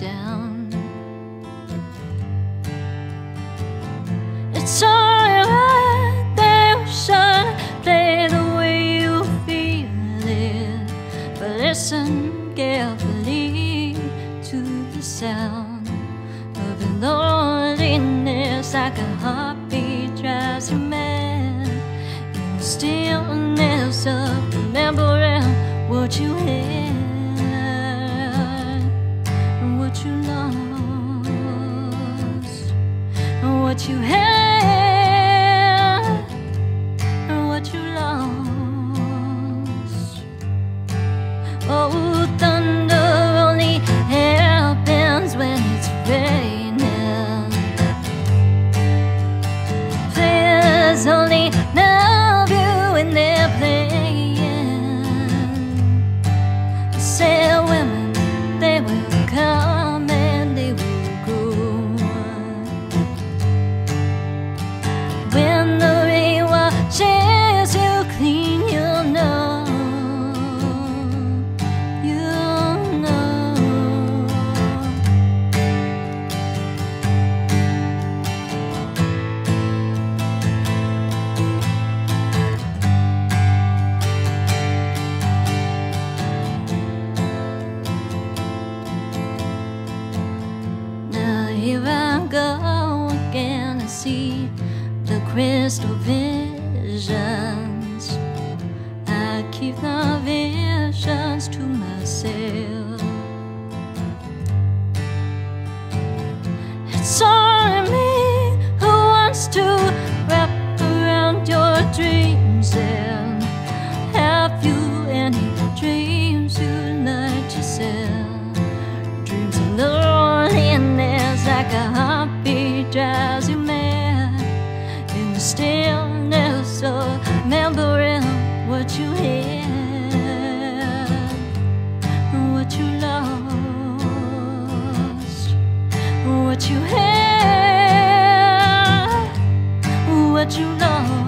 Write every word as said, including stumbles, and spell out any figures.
down. It's alright, they will shine, play the way you feel it, but listen carefully to the sound of your loneliness, like a heartbeat drives you mad. In the stillness of remembering what you had, what you lost, what you had, what you lost. Oh, thunder only happens when it's raining. Players only love you when they're playing. Say women, they will come and they will go. When the rain washes you clean, you'll know, you'll know. Now here I go again, I see the crystal visions. I keep the visions to myself. It's only me who wants to wrap around your dreams. And have you any dreams you like yourself? Dreams of loneliness, like a heartbeat drives you mad. In the stillness of remembering what you had, what you lost, what you had, what you lost.